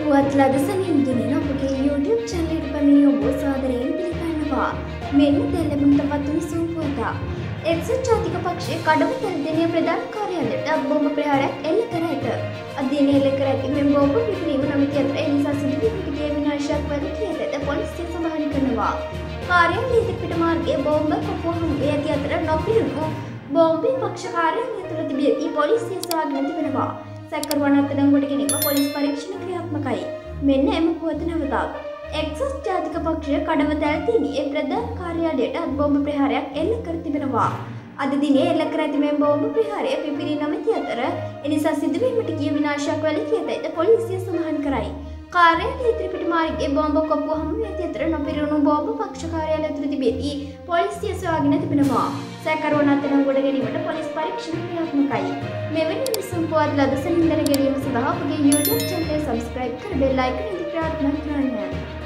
පුවත් ලදසනින් ගෙනෙන ඔබගේ YouTube channel එකට පැමිණි ඔබ සාදරයෙන් පිළිගන්නවා. මෙන්න දැන් ලැබුණු තවත් උණුසුම් පුවතක්. එක්සත් ජාතික පක්ෂයේ කඩවතල දෙනිය ප්‍රධාන කාර්යාලයට බෝම්බ ප්‍රහාරයක් එල්ල කර ඇත. අධ්‍යයනය එල්ල කර ඇති මෙම බෝම්බ පිපිරීම නමිත අතර ඒ නිසා සිදුවීමට ගිය විනාශයක් වැළකී ඇතද පොලිසිය සඳහන් කරනවා. කාර්යාලය ඉදිරිපිට මාර්ගයේ බෝම්බ කොපුව හමුවේ ඇති අතර නොපිරුණු බෝම්බේ පක්ෂ කාර්යාලය තුළ තිබී පොලිසිය සොයාගෙන තිබෙනවා. සැකකරුවන් අත්අඩංගුවට ගැනීම පොලිස් පරීක්ෂණ ක්‍රියාත්මකයි. මෙන්න එම පුවත නැවතත්. එක්සත් ජාතික පක්ෂය කඩවතැල් දිනේ ප්‍රධාන කාර්යාලයට බෝම්බ ප්‍රහාරයක් එල්ල කර තිබෙනවා. අද දිනේ එල්ල කර ඇති මෙම බෝම්බ ප්‍රහාරය පිපිරී නොමැති අතර එනිසා සිදුවීමට ගිය විනාශයක් වැළකී ඇතැයිද පොලිසිය සඳහන් කරයි. කාර්යාලය ඉදිරිපිට මාර්ගයේ බෝම්බ කොපුව හමුවේ ඇති අතර නොපිරුණු බෝම්බ පක්ෂ කාර්යාලය තුළ තිබෙති පොලිසිය සොයාගෙන තිබෙනවා. සැකකරුවන් අත්අඩංගුවට ගැනීමට පොලිස් පරීක්ෂණ ක්‍රියාත්මකයි. මෙවැනි විසුම් පුවත් ලදසනින් දැන ගැනීම සඳහා අපගේ YouTube channel එක subscribe කර bell icon එක ක්‍රියාත්මක කරන්න.